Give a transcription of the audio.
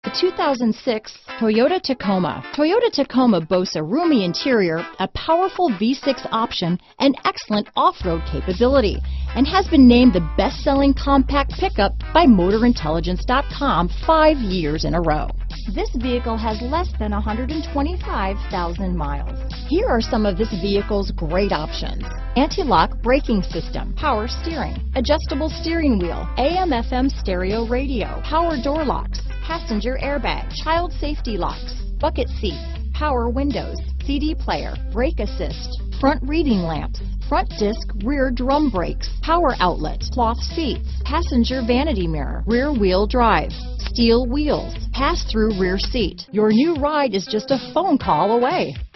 The 2006 Toyota Tacoma. Toyota Tacoma boasts a roomy interior, a powerful V6 option, and excellent off-road capability, and has been named the best-selling compact pickup by MotorIntelligence.com 5 years in a row. This vehicle has less than 125,000 miles. Here are some of this vehicle's great options: anti-lock braking system, power steering, adjustable steering wheel, AM/FM stereo radio, power door locks, passenger airbag, child safety locks, bucket seats, power windows, CD player, brake assist, front reading lamps, front disc rear drum brakes, power outlet, cloth seats, passenger vanity mirror, rear wheel drive, steel wheels, pass-through rear seat. Your new ride is just a phone call away.